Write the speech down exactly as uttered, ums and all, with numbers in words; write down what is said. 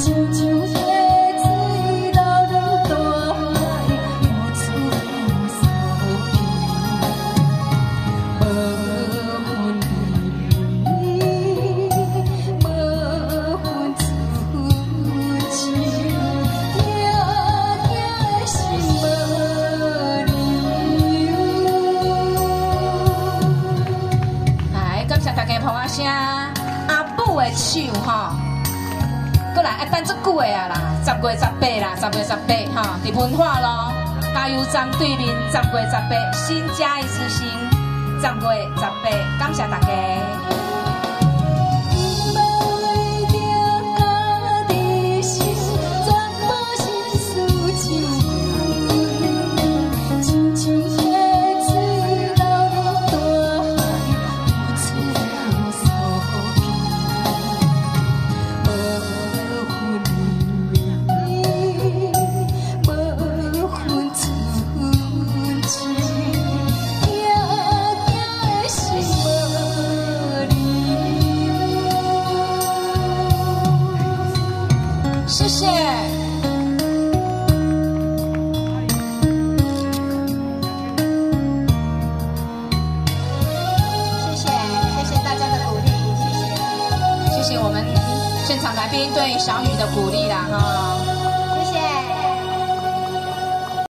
手吼，过来啊，等足久的啊啦，十月十八啦，十月十八哈，伫文化咯，加油站对面，十月十八，新嘉义之星，十月十八，感谢大家。 谢谢，谢谢，谢谢大家的鼓励，谢谢，谢谢我们现场来宾对小雨的鼓励啦，哈。